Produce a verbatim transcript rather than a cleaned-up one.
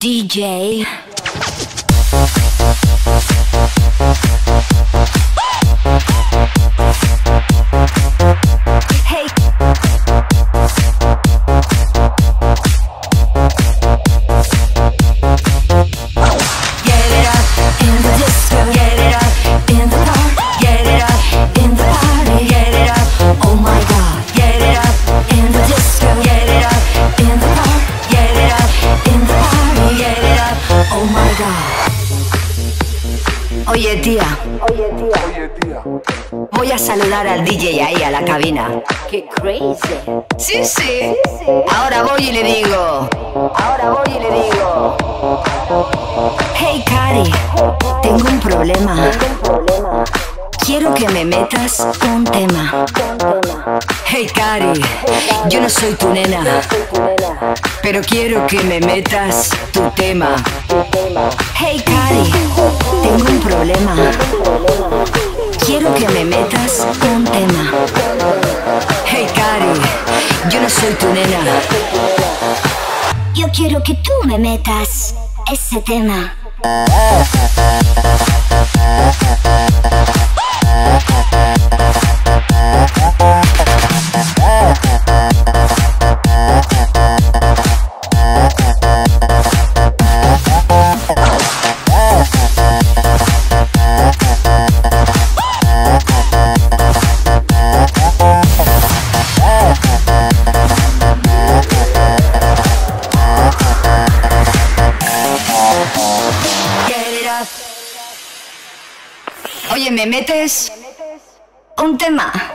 D J. Hey. Get it up in the disco, get it up in the park, get it up in the party, get it up, oh my god, get it up in the disco, get it up in the park, get it up in the party, get it up, oh my god. Oye tía, oye tía, Oye, tía. voy a saludar al D J ahí a la cabina. ¡Qué crazy! Sí, sí, ahora voy y le digo, ahora voy y le digo. Hey Cari, tengo un problema. Quiero que me metas un tema. Hey Cari, yo no soy tu nena, pero quiero que me metas tu tema. Hey Cari, tengo un problema. Quiero que me metas un tema. Hey Cari, yo no soy tu nena. Yo quiero que tú me metas ese tema. Oye, ¿me metes un tema?